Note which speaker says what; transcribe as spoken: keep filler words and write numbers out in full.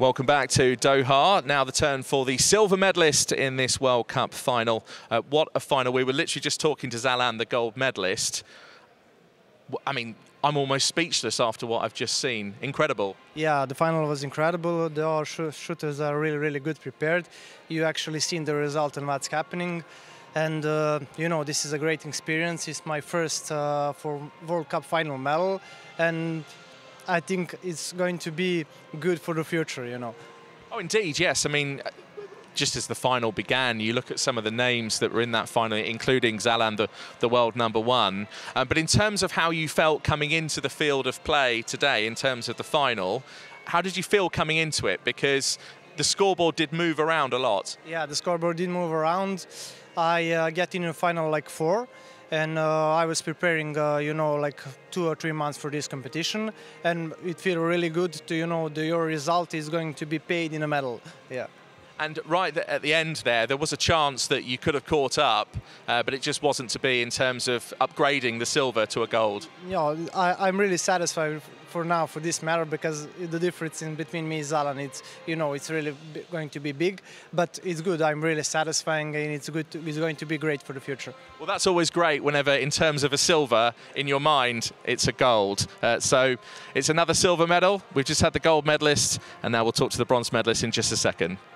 Speaker 1: Welcome back to Doha. Now the turn for the silver medalist in this World Cup final. Uh, what a final. We were literally just talking to Zalan, the gold medalist. I mean, I'm almost speechless after what I've just seen. Incredible.
Speaker 2: Yeah, the final was incredible. The all sh shooters are really, really good prepared. You actually seen the result and what's happening. And, uh, you know, this is a great experience. It's my first uh, for World Cup final medal. And I think it's going to be good for the future, you know.
Speaker 1: Oh, indeed, yes. I mean, just as the final began, you look at some of the names that were in that final, including Zalan, the, the world number one. Uh, but in terms of how you felt coming into the field of play today, in terms of the final, how did you feel coming into it? Because the scoreboard did move around a lot.
Speaker 2: Yeah, the scoreboard did move around. I uh, get in the final like four. And uh, I was preparing, uh, you know, like two or three months for this competition, and it feels really good to, you know, the, your result is going to be paid in a medal. Yeah.
Speaker 1: And right at the end there, there was a chance that you could have caught up, uh, but it just wasn't to be in terms of upgrading the silver to a gold.
Speaker 2: Yeah, I, I'm really satisfied for now for this medal because the difference in between me and Zalan, it's, you know, it's really going to be big, but it's good. I'm really satisfying, and it's good. To, it's going to be great for the future.
Speaker 1: Well, that's always great whenever, in terms of a silver, in your mind, it's a gold. Uh, so it's another silver medal. We've just had the gold medalist, and now we'll talk to the bronze medalist in just a second.